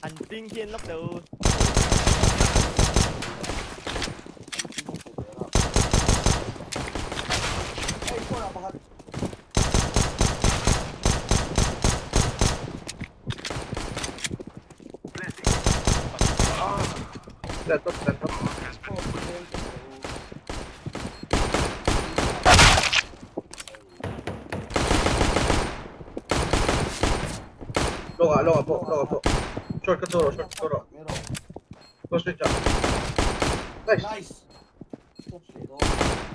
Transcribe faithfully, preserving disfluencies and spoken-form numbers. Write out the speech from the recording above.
hành tiên thiên lốc đầu. Lên top, lên top. Loga, loga, po, loga, po. Short ka turo, short ka turo. Go switch up. Nice. Nice.